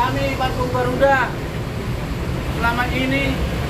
Kami Bandung Garuda selama ini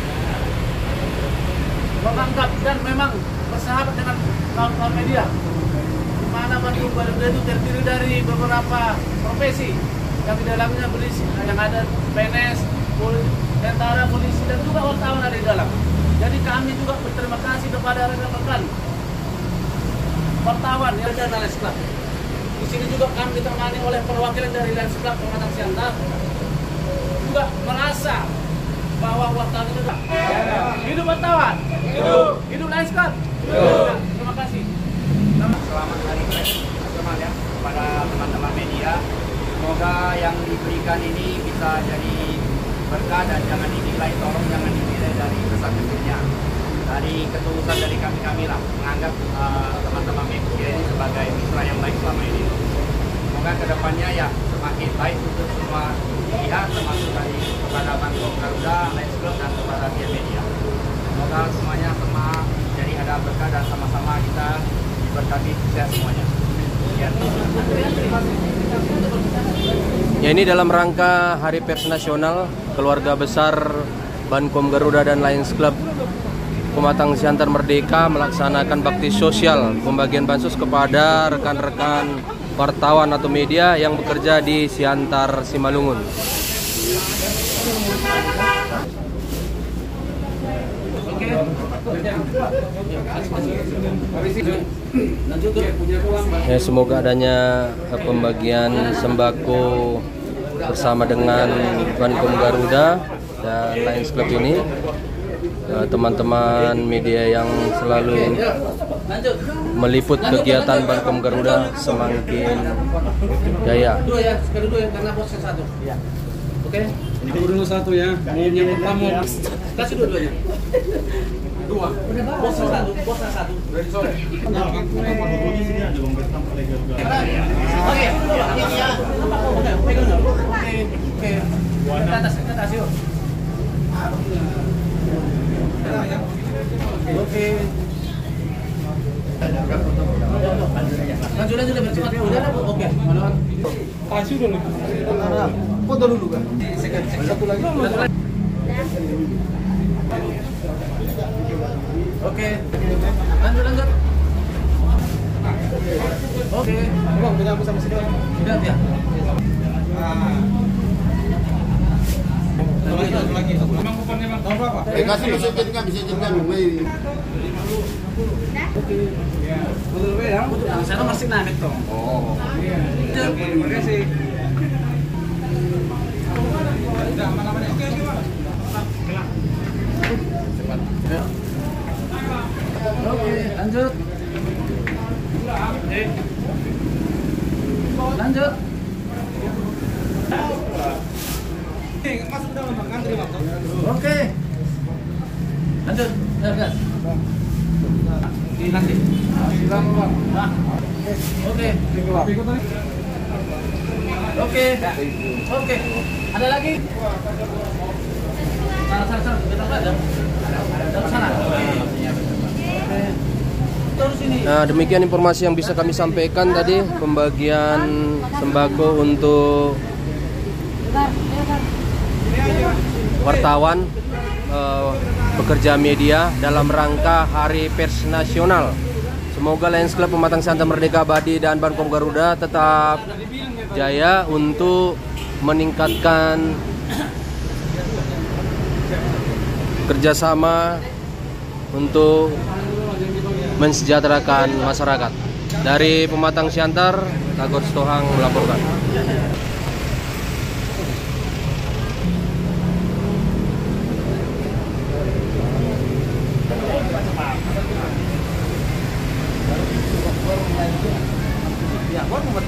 menganggap dan memang bersahabat dengan kawan-kawan media, di mana Bandung Garuda itu terdiri dari beberapa profesi yang di dalamnya polisi, yang ada PNS, tentara, polisi, dan juga wartawan ada di dalam. Jadi kami juga berterima kasih kepada rekan-rekan wartawan yang ada dari Lions Club. Di sini juga kami ditemani oleh perwakilan dari Lions Club Pematang Siantar, juga merasa bahwa wartawan itu hidup wartawan, hidup Lions Club. Terima kasih. Selamat Hari Pers Nasional ya kepada teman-teman media. Semoga yang diberikan ini bisa jadi berkah dan jangan dinilai, tolong jangan dinilai dari besar-besarnya, dari ketulusan dari kami lah menganggap teman-teman media ini sebagai mitra yang baik selama ini. Semoga kedepannya ya semakin baik untuk semua pihak, termasuk dari kepada Bandung Garuda, Lions Club, dan kepada pihak media. Semoga semuanya sama jadi ada berkah dan sama-sama kita diberkati sukses semuanya. Ya, ini dalam rangka Hari Pers Nasional, keluarga besar Bankom Garuda dan Lions Club Pematang Siantar Merdeka melaksanakan bakti sosial pembagian bansos kepada rekan-rekan wartawan atau media yang bekerja di Siantar Simalungun. Ya, semoga adanya pembagian sembako bersama dengan Bankom Garuda dan Lions Club ini, teman-teman media yang selalu meliput kegiatan Bankom Garuda semakin jaya. Oke. Ini dulu satu ya. Yang pertama Kasih dua-duanya. Dua. Bosnya satu. Dari sore. Oke. Ke atas yuk. Oke. Lanjut bercepat ya. Udah Bu. Oke. kasih dulu. Foto dulu kan. Satu lagi. Oke. Lanjut. Oke. Bang, punya aku sama sini. Udah ya. Lagi. Bang, kuponnya Bang. Tahu berapa? Kasih bisa jadikan Mei. Oke. Betul ya. Saya masih naik toh. Oh. Terima kasih. Oke, lanjut. Lanjut. Masuk dalam Bang, antri Bang. Oke. Lanjut. Gas. Ini nanti. Nah. Oke. Oke. Ada lagi? Sana. Kita ada. Sana. Nah, demikian informasi yang bisa kami sampaikan tadi, pembagian sembako untuk wartawan, pekerja media dalam rangka Hari Pers Nasional. Semoga Lions Club Pematang Siantar Merdeka Abadi dan Bankom Garuda tetap jaya untuk meningkatkan kerjasama untuk mensejahterakan masyarakat. Dari Pematang Siantar, Tagor Stohang melaporkan. Ya, gua mau